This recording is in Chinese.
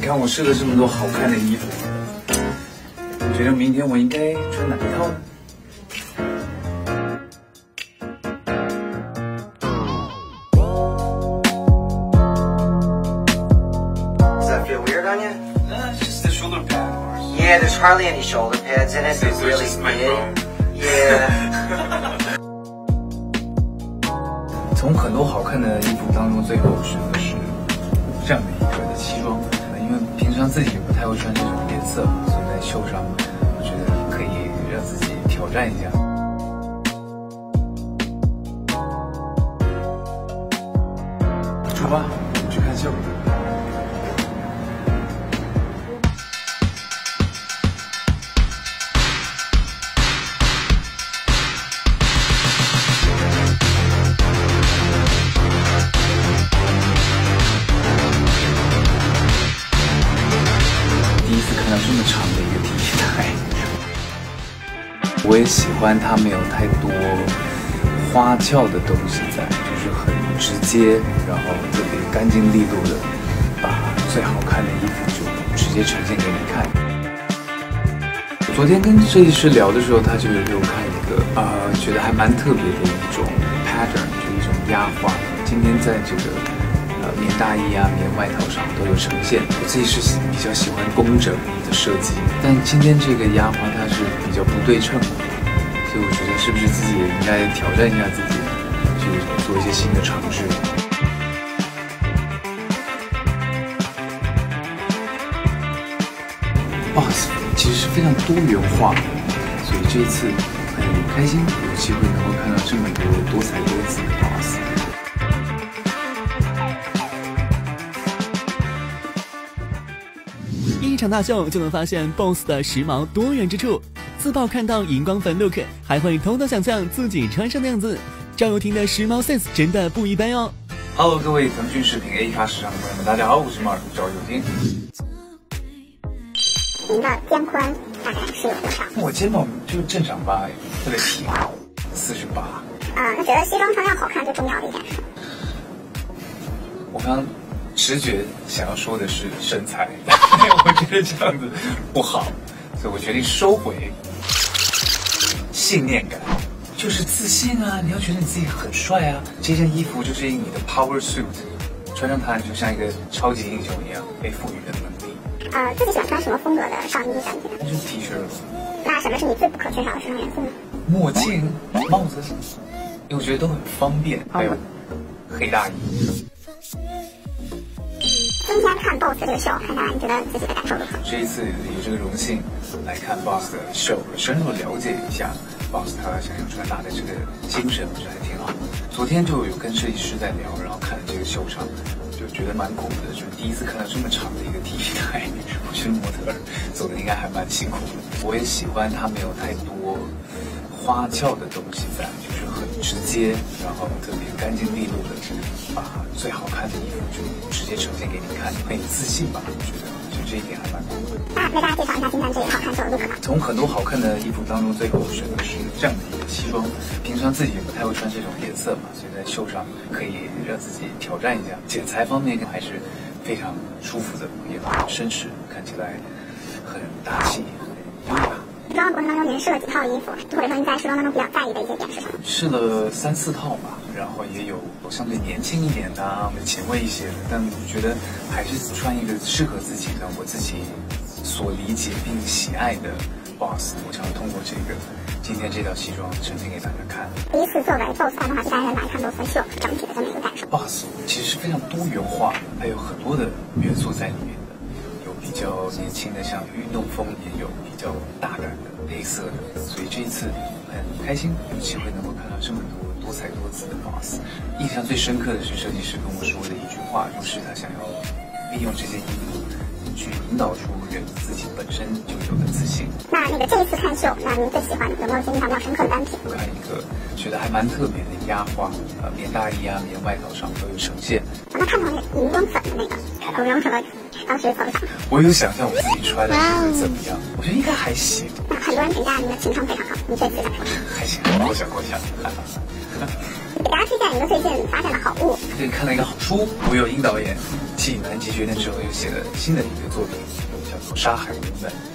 看我试了这么多好看的衣服，你觉得明天我应该穿哪一套呢？ Yeah, there's hardly any shoulder pads in it. It's really big. Yeah. 从很多好看的衣服当中，最后选的是这样的一个西装。因为平常自己不太会穿这种颜色嘛，所以在秀上，我觉得可以让自己挑战一下。出发，我们去看秀。 这么长的一个 T 恤带，我也喜欢它没有太多花俏的东西在，就是很直接，然后特别干净利落的把最好看的衣服就直接呈现给你看。我昨天跟设计师聊的时候，他就有给我看一个觉得还蛮特别的一种 pattern， 就一种压花。今天在这个。 棉大衣啊、棉外套上都有呈现。我自己是比较喜欢工整的设计，但今天这个压花它是比较不对称的，所以我觉得是不是自己也应该挑战一下自己，去做一些新的尝试。Boss 其实是非常多元化的，所以这一次很开心有机会能够看到这么多多彩多姿的 Boss。 一场大秀就能发现 BOSS 的时髦多元之处，自曝看到荧光粉 look， 还会偷偷想象自己穿上的样子。赵又廷的时髦 sense 真的不一般哦。 Hello， 各位腾讯视频 A 咖时尚的朋友们，大家好，我是马尔赵又廷。 您的肩宽大概是有多少？ 我肩膀就正常吧，特别挺，48。 那觉得西装穿上好看最重要的一点是？ 我刚。 直觉想要说的是身材，我觉得这样子不好，所以我决定收回。信念感就是自信啊！你要觉得你自己很帅啊！这件衣服就是你的 power suit， 穿上它你就像一个超级英雄一样，被赋予的能力。 自己喜欢穿什么风格的上衣单品？ 那就是 T 恤了。 那什么是你最不可缺少的时尚元素呢？ 墨镜、帽子，因为我觉得都很方便，还有黑大衣。 今天看 BOSS 这个秀，看下来你觉得自己的感受如何？ 这一次有这个荣幸来看 BOSS 的秀，深入了解一下 BOSS 他想要传达的这个精神，我觉得还挺好的。昨天就有跟设计师在聊，然后看这个秀场，就觉得蛮苦的，就是第一次看到这么长的一个 T 恤带，我觉得模特儿走的应该还蛮辛苦的。我也喜欢他没有太多花俏的东西在，就是很直接，然后特别干净利落的把最好看的衣服就直接呈现给你看，很有自信吧？我觉得就这一点还蛮酷的。 那为大家介绍一下今天这个好看秀的 look 吧。 从很多好看的衣服当中，最后选的是这样的一个西装。平常自己也不太会穿这种颜色嘛，所以在秀上可以让自己挑战一下。剪裁方面还是非常舒服的，也很绅士，看起来很大气，很优雅。 试装的过程当中，您试了几套衣服，或者说您在试装当中比较在意的一些点是什么？ 试了3、4套吧，然后也有相对年轻一点的、前卫一些的，但我觉得还是穿一个适合自己的、我自己所理解并喜爱的 BOSS。我想通过这个今天这套西装呈现给大家看。 第一次作为 BOSS 大中华接单人来看 BOSS 秀，整体的这么一个感受。 BOSS 其实是非常多元化，还有很多的元素在里面的，有比较年轻的像运动风，也有比较大胆的。 黑色的，所以这一次很开心，有机会能够看到这么多多彩多姿的 BOSS。印象最深刻的是设计师跟我说的一句话，就是他想要利用这件衣服去引导出人自己本身就有的自信。 那这一次看秀，那您最喜欢有没有经历到比较深刻的单品？ 我看一个觉得还蛮特别的压花，棉大衣啊、棉外套上都有呈现。 那看到那个荧光粉的那个，有没有什么当时怎么想？ 我有想象我自己穿的会怎么样，我觉得应该还行。 那很多人评价您的情商非常好，你对自己来说？ 还行，过奖。给大家推荐一个最近发现的好物， 最近看了一个好书，吴有英导演继《南极决战》之后又写了新的一个作品，叫做《沙海人们》。